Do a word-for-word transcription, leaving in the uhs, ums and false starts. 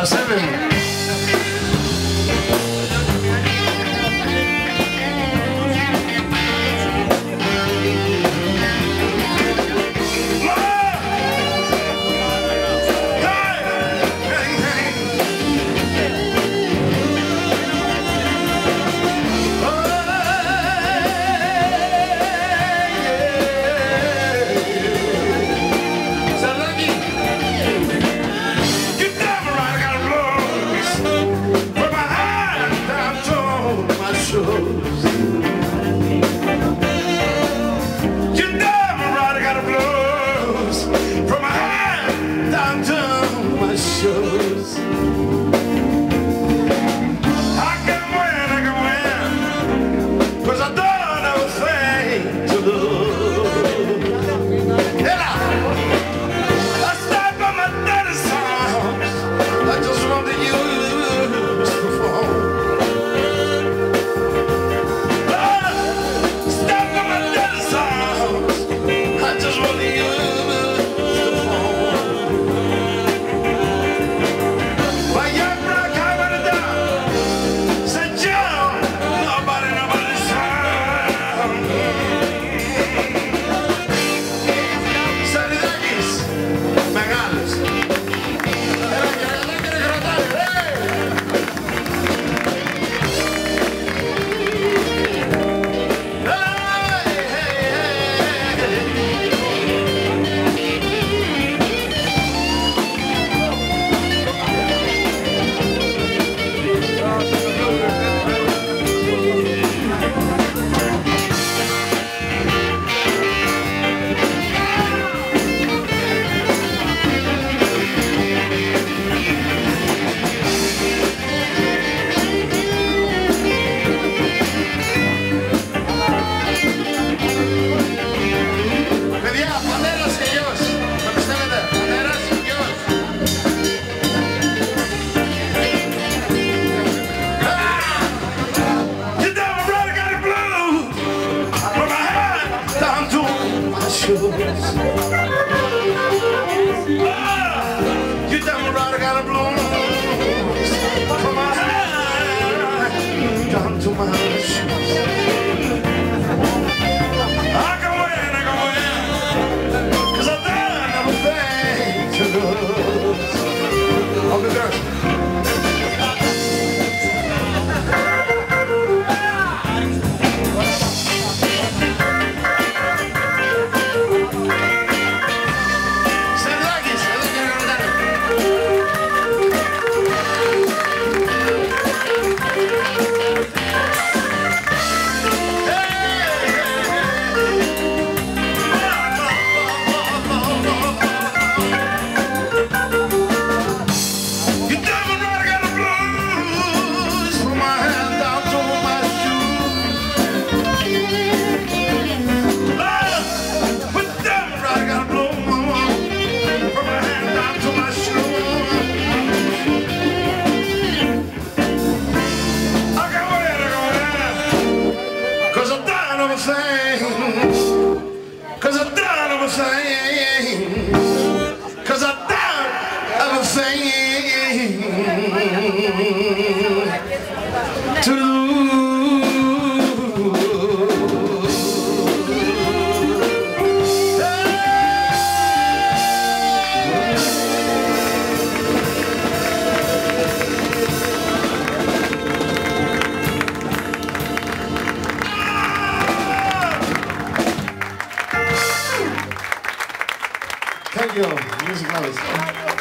Las seven. You damn right I got a blues from my head down to my shoes. I can win, I can win, 'cause I done everything to lose. I'll be there. Cause I've done everything, cause I've done everything to lose. Thank you. Music